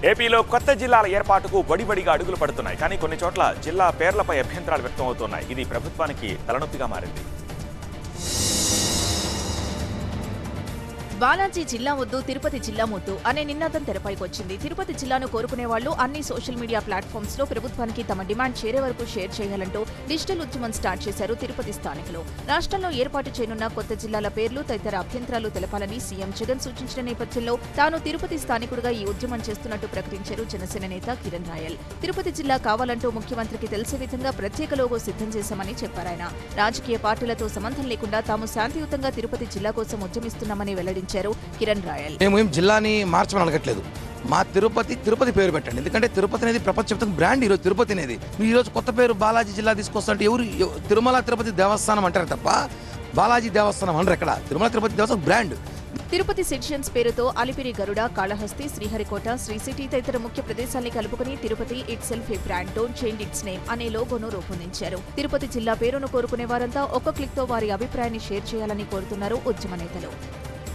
ఏపీలో కొత్త జిల్లాల ఏర్పాటుకు వడివడిగా అడుగులు పడుతున్నాయి. కానీ కొన్ని చోట్ల జిల్లా పేర్లపై అభ్యంతరాలు వ్యక్తం అవుతున్నాయి. ఇది ప్రభుత్వానికి తలనొప్పిగా మారింది. బాలాజీ జిల్లా వద్దు, తిరుపతి జిల్లా ముద్దు అనే నినాదం తెరపైకొచ్చింది. తిరుపతి జిల్లాను కోరుకునే వాళ్లు అన్ని సోషల్ మీడియా ప్లాట్ఫామ్స్ లో ప్రభుత్వానికి తమ డిమాండ్ చేరే వరకు షేర్ చేయాలంటూ డిజిటల్ ఉద్యమం స్టార్ట్ చేశారు తిరుపతి స్థానికులు. రాష్ట్రంలో ఏర్పాటు చేయనున్న కొత్త జిల్లాల పేర్లు తదితర అభ్యంతరాలు తెలపాలని సీఎం జగన్ సూచించిన నేపథ్యంలో తాను తిరుపతి స్థానికుడిగా ఈ ఉద్యమం చేస్తున్నట్టు ప్రకటించారు జనసేన నేత కిరణ్ రాయల్. తిరుపతి జిల్లా కావాలంటూ ముఖ్యమంత్రికి తెలిసే విధంగా ప్రత్యేక లోగో సిద్ధం చేశామని చెప్పారాయన. రాజకీయ పార్టీలతో సంబంధం లేకుండా తాము శాంతియుతంగా తిరుపతి జిల్లా కోసం ఉద్యమిస్తున్నామని వెల్లడించారు కిరణ్ రాయల్. మేము జల్లాని మార్చమని అడగట్లేదు. మా తిరుపతి పేరు పెట్టండి. ఎందుకంటే తిరుపతి అనేది ప్రపంచవ్యాప్తంగా బ్రాండ్. ఈరోజు తిరుపతి అనేది మీరు ఈరోజు కొత్త పేరు బాలాజీ జిల్లా తీసుకొస్తుంటే ఎవరు తిరుమల తిరుపతి దేవస్థానం అంటారు తప్ప బాలాజీ దేవస్థానం అనరు. ఎక్కడ తిరుమల తిరుపతి దేవస్థానం బ్రాండ్. తిరుపతి సెక్షన్స్ పేరుతో అలిపిరి గరుడ, కాళహస్తి, శ్రీహరికోట, శ్రీ సిటీ తదితర ముఖ్య ప్రదేశాల్ని కలుపుకుని Tirupati it self a brand, don't change its name అనే లోగోను రూపొందించారు. తిరుపతి జిల్లా పేరును కోరుకునే వారంతా ఒక్క క్లిక్ తో వారి అభిప్రాయాన్ని షేర్ చేయాలని కోరుతున్నారు ఉద్యమ నేతలు.